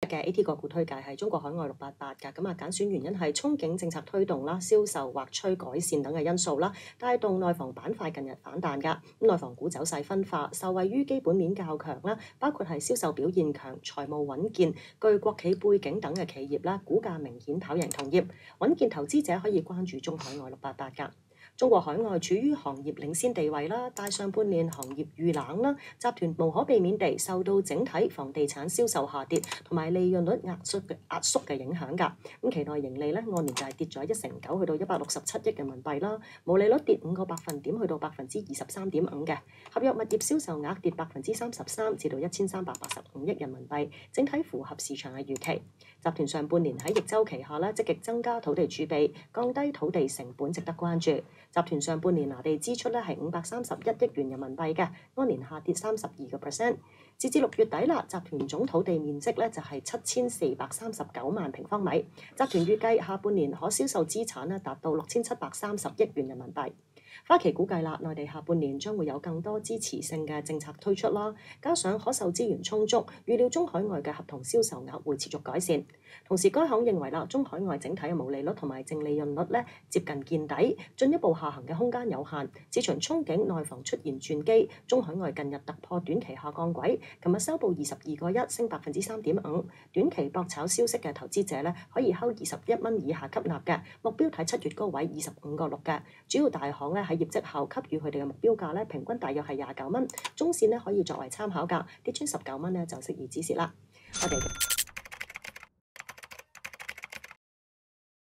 嘅 AT 個股推介係中國海外688㗎，咁揀選原因係憧憬政策推動啦、銷售或趨改善等嘅因素啦，帶動內房板塊近日反彈㗎。內房股走勢分化，受惠於基本面較強啦，包括係銷售表現強、財務穩健、具國企背景等嘅企業啦，股價明顯跑贏同業。穩健投資者可以關注中海外688㗎。中國海外處於行業領先地位啦，但上半年行業遇冷啦，集團無可避免地受到整體房地產銷售下跌同埋利潤率壓縮嘅影響㗎。咁期內盈利咧按年就係跌咗1成9，去到167億人民幣啦，毛利率跌5個百分點，去到23.5%嘅。合約物業銷售額跌33%，至到1385億人民幣，整體符合市場嘅預期。集團上半年喺逆周期下咧，積極增加土地儲備，降低土地成本，值得關注。集團上半年拿地支出咧係531億元人民幣嘅，按年下跌32%。截至6月底啦，集團總土地面積咧就係7439萬平方米。集團預計下半年可銷售資產咧達到6730億元人民幣。花旗估計啦，內地下半年將會有更多支持性嘅政策推出啦，加上可售資源充足，預料中海外嘅合同銷售額會持續改善。同時，該行認為啦，中海外整體嘅毛利率同埋淨利潤率咧接近見底，進一步下行嘅空間有限。市場憧憬內房出現轉機，中海外近日突破短期下降軌，琴日收報22個1，升3.5%。短期博炒消息嘅投資者咧可以睺21蚊以下吸納嘅，目標睇7月高位25個6嘅。主要大行咧喺業績後給予佢哋嘅目標價咧，平均大約係29蚊，中線咧可以作為參考價，跌穿19蚊咧就適宜止蝕啦。我哋